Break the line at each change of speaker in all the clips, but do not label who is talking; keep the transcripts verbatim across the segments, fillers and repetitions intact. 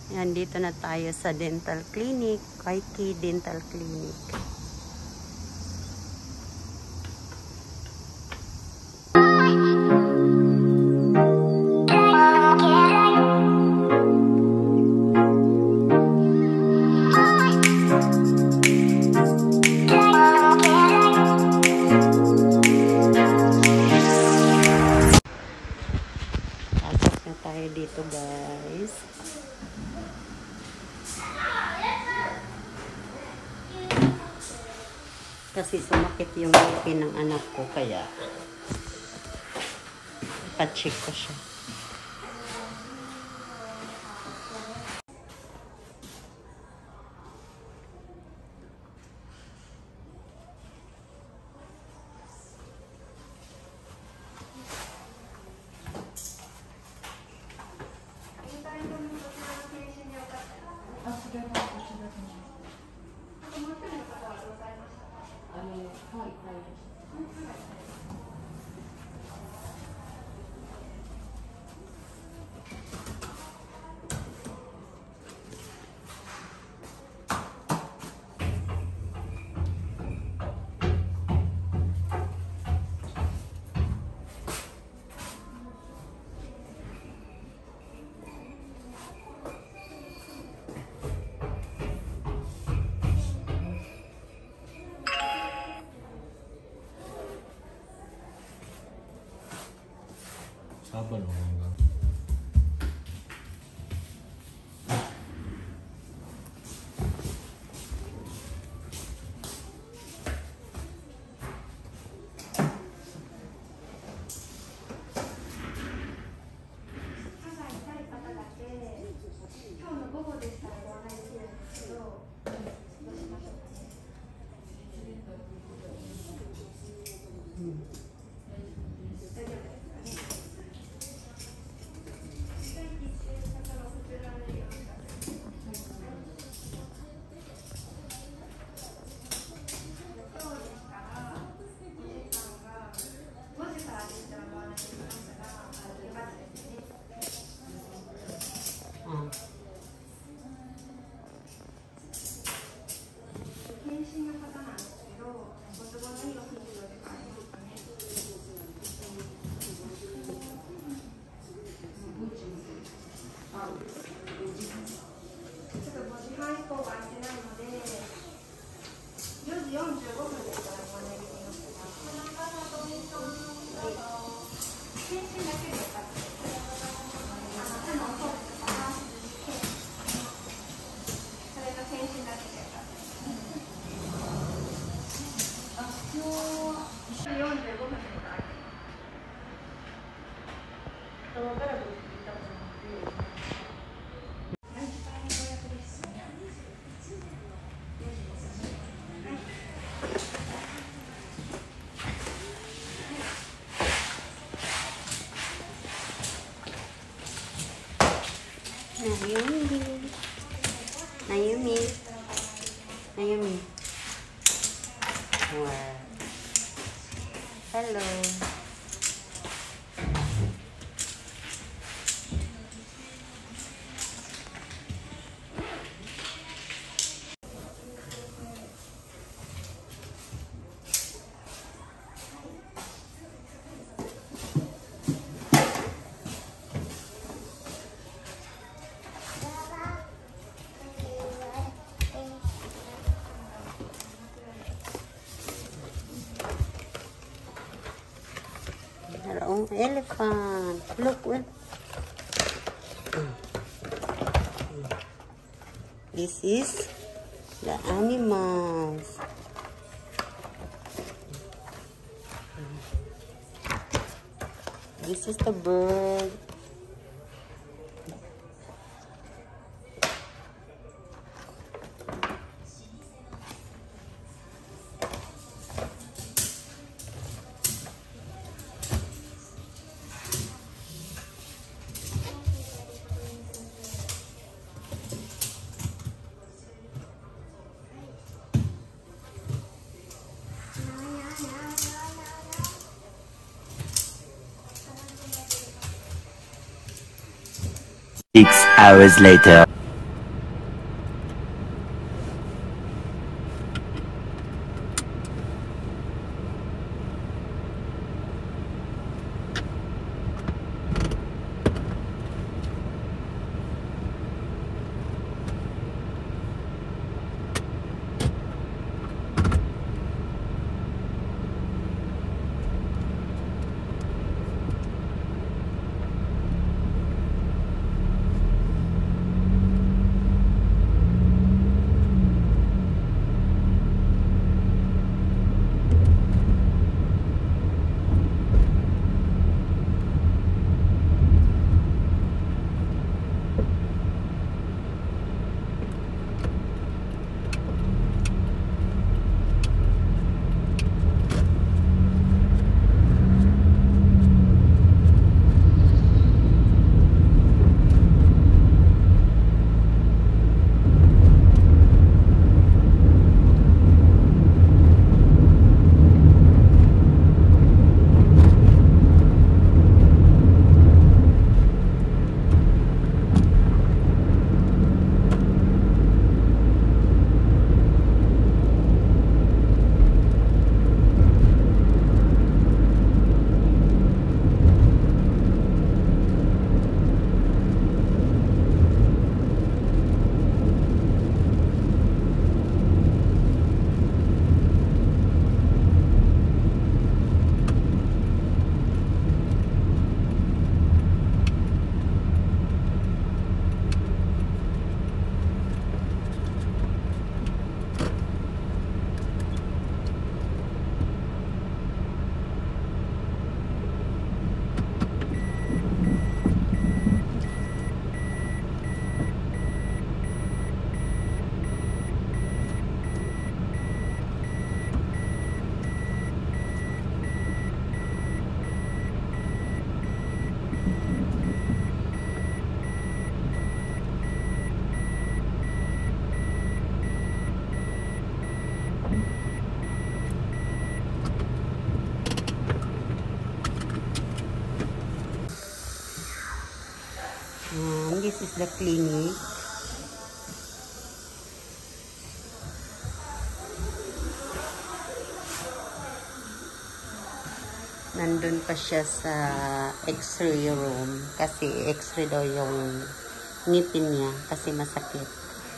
Yan, dito na tayo sa dental clinic, Kaiki Dental Clinic. Pasok na tayo dito, guys. Kasi sumakit yung ngipin ng anak ko, kaya pa-check ko siya.
Sabar mo nga. Nayumi. Nayumi. Nayumi. Wow. Hello. Oh, elephant. Look, look. This is the animals. This is the bird.
Six hours later.
And this is the clinic. Nandun pa siya sa x-ray room kasi x-ray daw yung ngipin niya kasi masakit.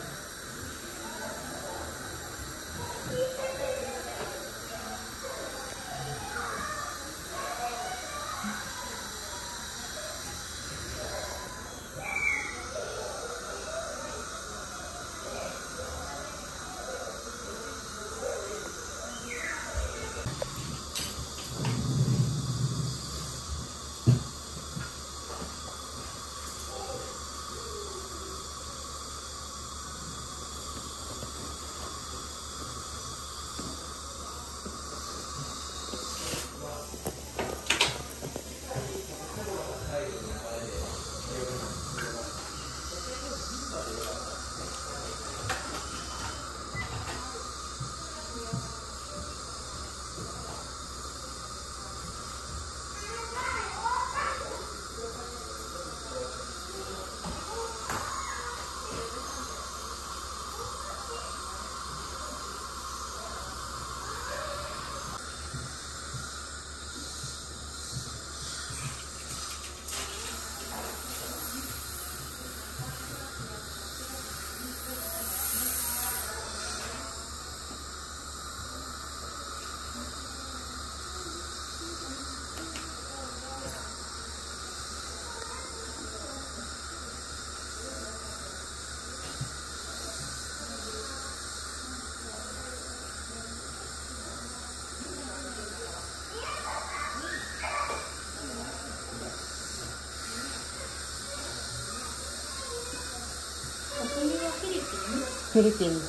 Philippines.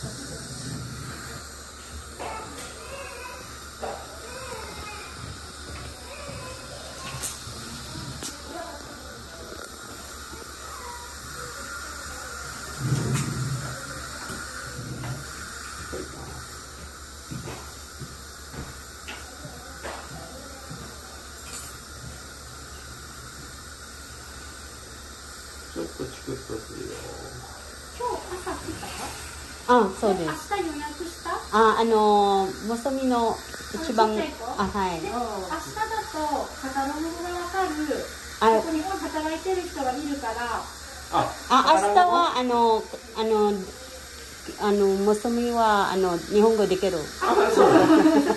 Ah,そうです。
明日予約した？
あ、あのもそみの一番、あ、はい。
明日だとカタログがわかる。
あ、
ここ日本働いてる人がいるから。
あ、あ、明日はあのあのあのもそみはあの日本語できる。
あ、そうだ。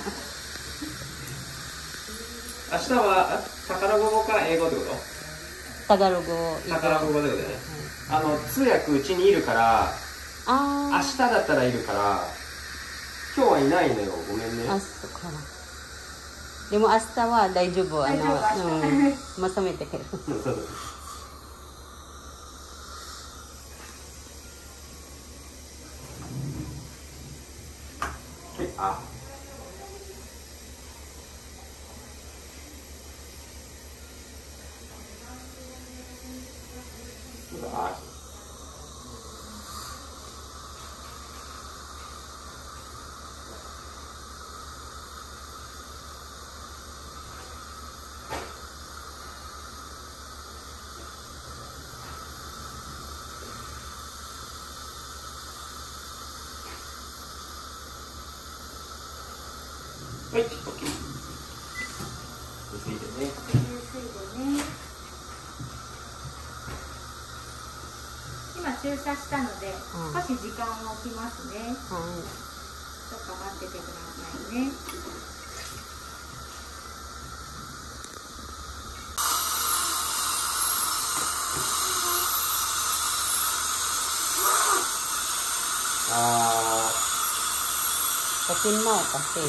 明日はタガログ語か英語ってこと？
タガログ。
タガログ語ってことだね。あの通訳うちにいるから。
あ
明日だったらいるから今日はいないのよ、ごめんね。
あ、そっか。でも明日は大丈夫。あの、うん、まとめてくる。
あ。あ。はい、オッケー。ゆっくりでね。
ゆっくりでね。今注射したので、
うん、
少し時間を置きますね。はい。ちょっと待っててくださいね。
あー。
Pasin mo kasi.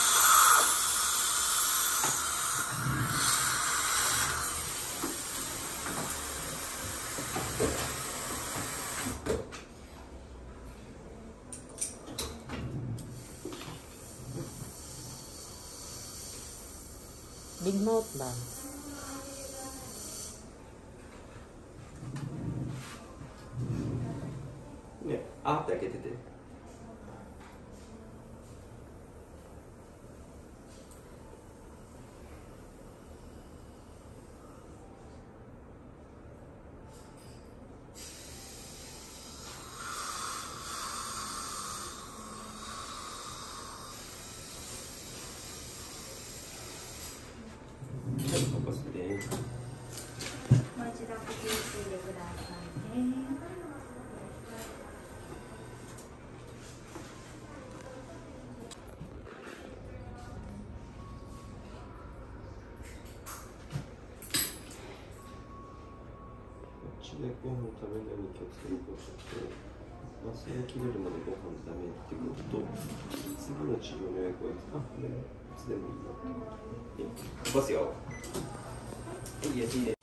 Big mouth ba?
Ne, あって開けてて。
でご飯食べないように気をつけることと、麻酔が切れるまでご飯ダメっていうことと、次の治療の予約は、あ、これいつでもいいなって。いきますよ。いいです、いいです。